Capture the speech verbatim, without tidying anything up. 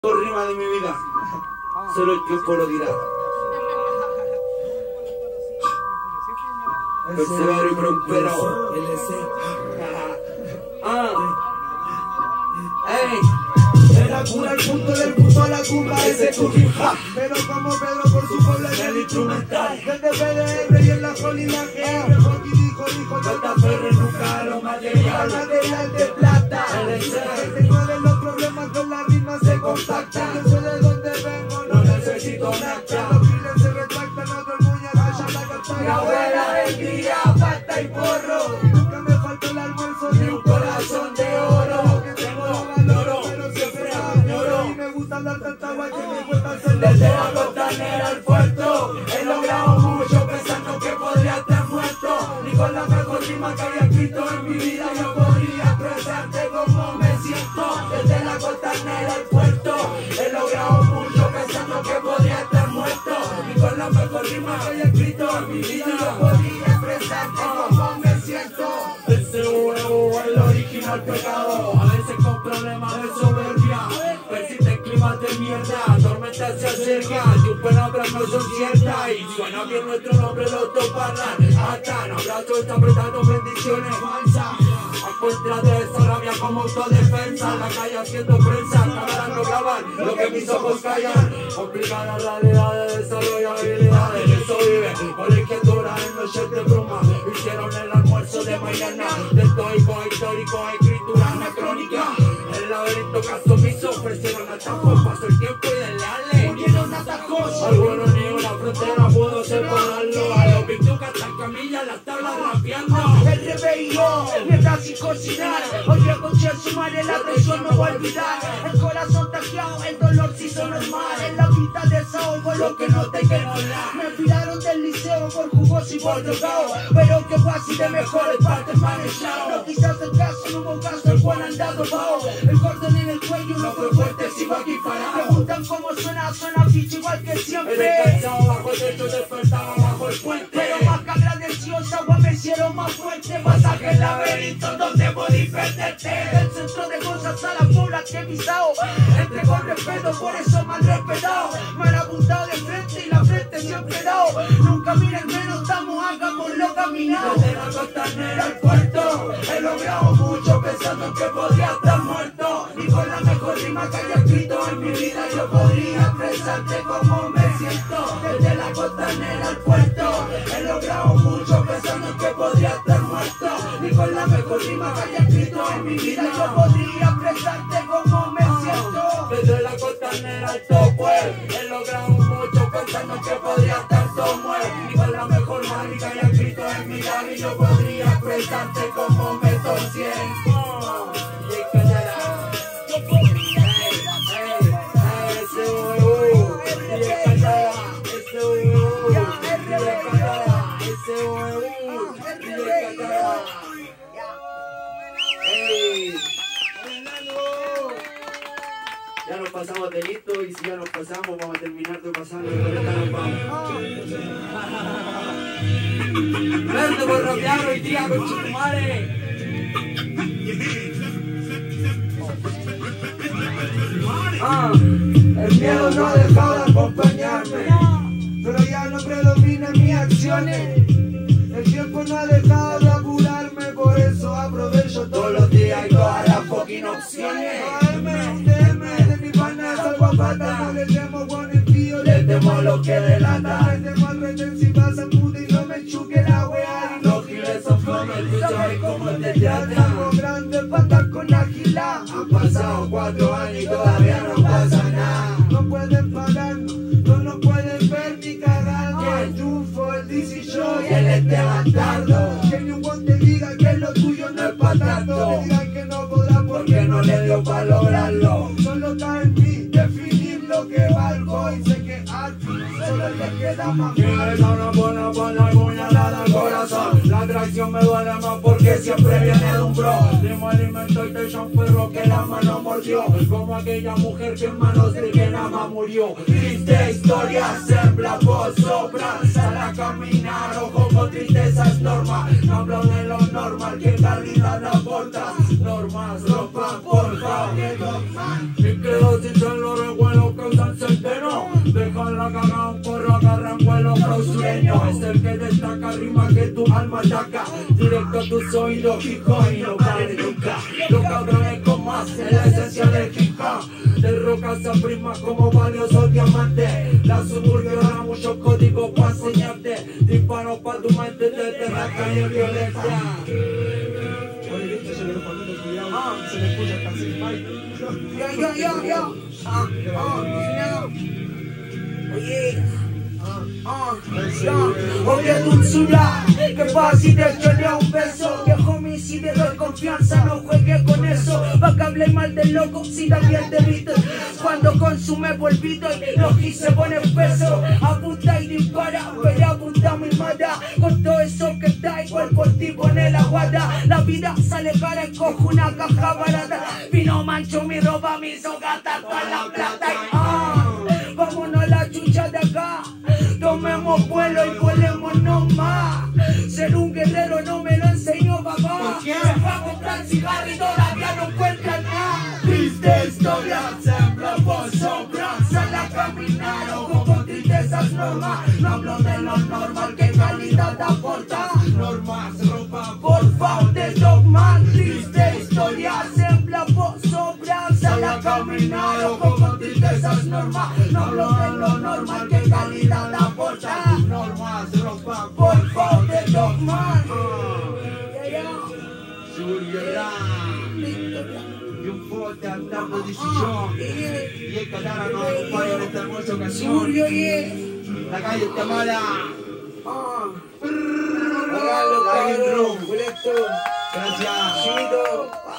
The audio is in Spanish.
rima de mi vida, solo el tiempo lo dirá. Persevero y prospero. Ah, ey, de la cura al punto del punto a la cumba, ese es tu hip hop. Pero como Pedro por su pueblo en el instrumental. Desde P D R y en la Jol y la G R, Joaquí dijo, dijo, yo te aferre nunca a lo material. Material de plata, que te mueven los problemas con las rimas se compactan. Yo sé de dónde vengo, no necesito nada. Los giles se retractan, otro el muñeco ya la carta. Mi abuela vendía pasta y porro. Nunca me faltó el almuerzo ni un corazón de oro. Que tengo valor, pero siempre añoro. Y me gusta dar tanta guay que me cuesta hacer. Desde la costanera al puerto he logrado mucho pensando que podría estar muerto. Ni con la mejor rima que haya escrito en mi vida yo podría expresarte cómo me siento. Desde la costanera al puerto he logrado mucho pensando que podría estar muerto. Ni con la mejor rima que haya escrito en mi vida yo podría expresarte cómo me siento. Ese huevo es el original pecado, a veces con problemas de soberbia. Persisten climas de mierda, tormentas se acercan, tus palabras no son ciertas. Y suena bien nuestro nombre, los dos barran. Atan, abrazo, está apretando bendiciones falsas. A contra de esa rabia como autodefensa, la calle haciendo prensa, cámaras no graban lo que mis ojos callan. Complicada realidad de desarrollo habilidades, eso vive colegiatura en noches de bruma. Hicieron el almuerzo de mañana, de estoico, histórico, escritura anacrónica. El laberinto caso omiso, ofrecieron atajos, pasó el tiempo y desleales murieron atajos. Algunos ni una frontera pudo separarlo. A los pitucas están camillas, las tablas rapeando. El rebellión, mientras sin cocinar. Oye, concha su madre, la traición no voy a olvidar. El corazón tajeado, el dolor se hizo normal. En la vida desahogo lo que no te quiero hablar. Me tiraron del liceo por jugoso y por drogado, pero que fue así de mejores partes manejado. No quise hacer caso, no hubo caso, el cual andado bajo. El cordón en el cuello no fue fuerte, sigo aquí parado. Preguntan cómo suena, suena bicho igual que siempre. Descansado bajo el techo, despertaba bajo el puente. Pero más que agradecidos, agua me hicieron más fuerte. Pasaje el laberinto donde podí perderte. Del centro de cosas a la pobla que he pisado. Entre con respeto, por eso me han respetado. Me han apuntado de frente y la frente siempre dado. Nunca miren menos, estamos acá por lo caminado. Desde la costanera al puerto he logrado mucho pensando que podría estar muerto. Ni con la mejor rima que haya escrito en mi vida yo podría expresarte cómo me siento. Desde la costanera al puerto he logrado mucho pensando que podría estar muerto. Ni con la mejor rima que haya escrito en mi vida yo podría expresarte cómo me siento. Desde la costanera al topo he logrado mucho pensando que podría estar todo muerto. Ni con la mejor rima que haya escrito en mi vida yo podría expresarte cómo me siento. Ya nos pasamos de listo y si ya nos pasamos vamos a terminar de pasarnos y con esta nos vamos. Verde por rapear hoy día con Chitumare. Ah, el miedo no ha dejado de acompañarme, pero ya no predominan mis acciones. El tiempo no ha dejado de apurarme, por eso aprovecho todos los días y todas las fucking opciones. No le temo con el tío, le temo lo que delata. Le temo al retén si pasa puta y no me chuque la wea. Y los giles son fome, tú sabes cómo te tratan. Estamos grandes pa' estar con agilidad. Han pasado cuatro años y todavía no pasa nada. No pueden pararnos, no nos pueden ver ni cagar. Que el trufo, el D C Show y el este bastardo. Que ni un guante diga que lo tuyo no es pa' tanto. Le digan que no podrá porque no le dio pa' lograrlo. Solo está en mí definir lo que valgo y sé que al fin solo le queda más. Y le da una buena bala y puñalada al corazón. La traición me duele más porque siempre viene de un bro. Limo alimento y te echa un perro que la mano mordió. Como aquella mujer que en manos de quien ama murió. Triste historia, sembra por sobra. Sal a caminar, ojo con tristezas normal. No hablo de lo normal, que calidad aporta. Normas, ropa, por favor. Y quedo sin ser los revuelos causan centeno. Dejan la caga un porro, agarran vuelo clausureño. Es el que destaca, rima que tu alma ataca. Directo a tus oídos, hijo, y no pare nunca. Los cabrones con más en la esencia del hip hop. De rocas a primas como valiosos diamantes. La suburbio da muchos códigos para enseñarte. Disparos pa' tu mente desde la calle violencia. Oye, viste, se le dio poquito cuidado. Ah, se le escucha hasta así, Mike. Yo, yo, yo, yo. Ah, ah, oye. Ah, yo. Oye, dulzura, que fácil te echarle un beso. Viejo homicidio de confianza, no juegue con eso. Pa' que hable mal del loco, si también te viste. Cuando consume polvito y los gis se pone peso. Apunta y dispara, pero apunta mi mata. Con todo eso que está igual por ti pone la guarda. La vida sale cara y cojo una caja barata. Vino mancho mi ropa, me hizo gastar toda la plata. Y, ah, vámonos a la chucha de acá. Tomemos vuelo y volémonos más. Ser un guerrero no me lo enseñó papá. Se fue a comprar cigarro y todavía no encuentra nada. Triste historia, sembra por sobra. Sal a caminar, ojo con tristezas normal. No hablo de lo normal, que calidad aporta. Normas, ropa, Por favor, de Dogman. Triste historia, sembra por sobra. Sal a caminar, ojo con tristezas normal. No hablo de lo normal, que calidad aporta. normas, ropa, Por favor, de Dogman. Yeah, yeah. suburbio rap. Y un fuerte andando de sillón. Y el Catara nos acompaña en esta hermosa ocasión. Suburbio, yeah. La calle está mala. Ah. Háganlo, Cabrón, cabrón. boleto. Gracias. Chito.